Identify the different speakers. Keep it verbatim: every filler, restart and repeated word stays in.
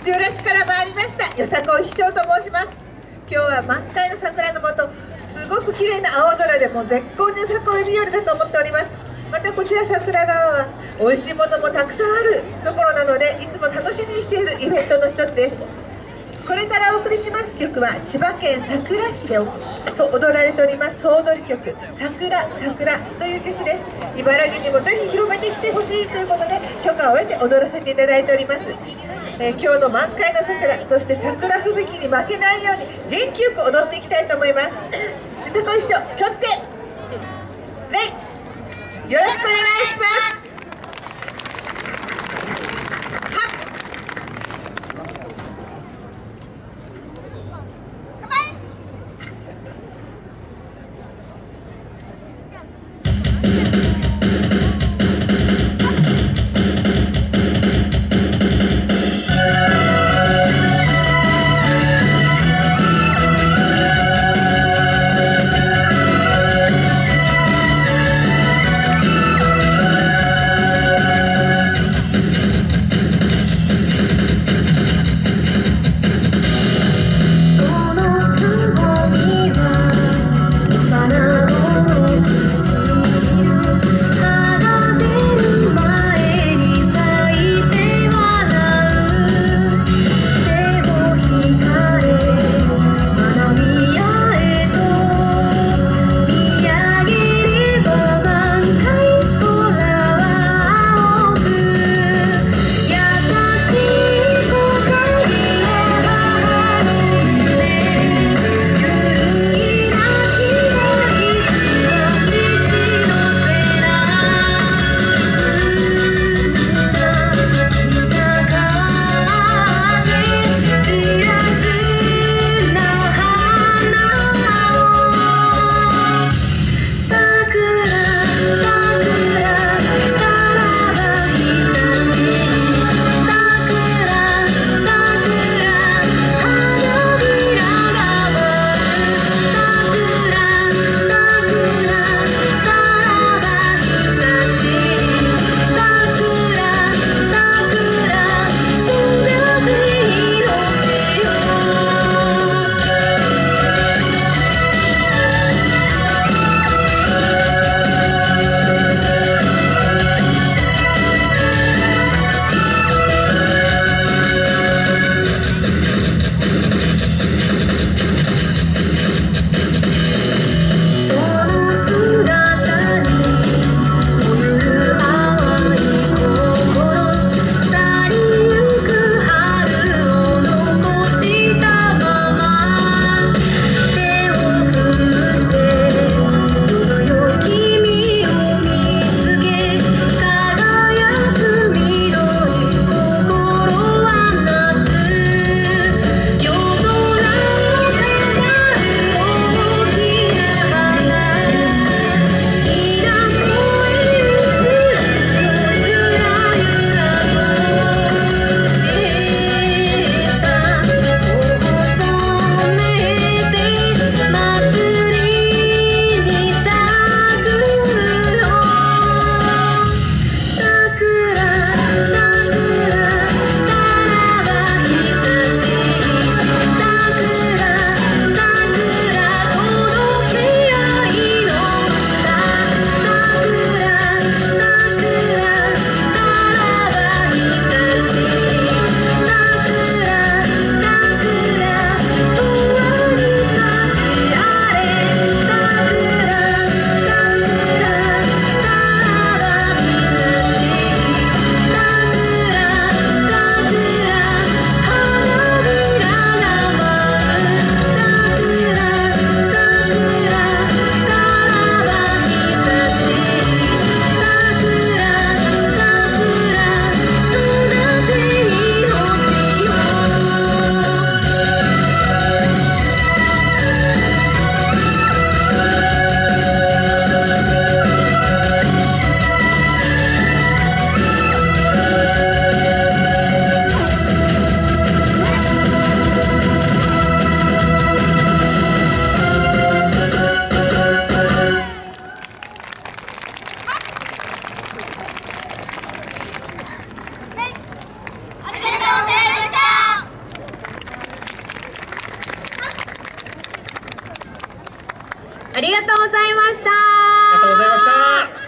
Speaker 1: 土浦市から参りましたよさこい秘書と申します。今日は満開の桜の下、すごく綺麗な青空でもう絶好のよさこい日和だと思っております。またこちら桜川は美味しいものもたくさんあるところなので、いつも楽しみにしているイベントの一つです。これからお送りします曲は千葉県佐倉市でそう踊られております総踊り曲「さくらさくら」という曲です。茨城にもぜひ広めてきてほしいということで許可を得て踊らせていただいております。えー、今日の満開の桜、そして桜吹雪に負けないように元気よく踊っていきたいと思います。よさこい師匠気をつけ礼、よろしくお願いします。
Speaker 2: ありがとうございました。
Speaker 3: ありがとうございました。